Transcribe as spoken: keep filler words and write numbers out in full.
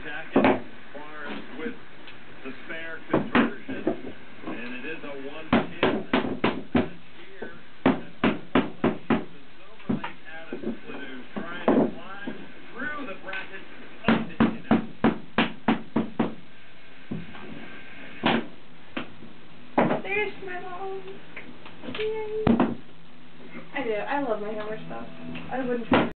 jacket, bars with the spare conversion, and it is a one-pin match here at the Silver Lake Adams Splitters, trying to climb through the bracket of the There's my mom. Yay. I do. I love my hammer stuff. I wouldn't try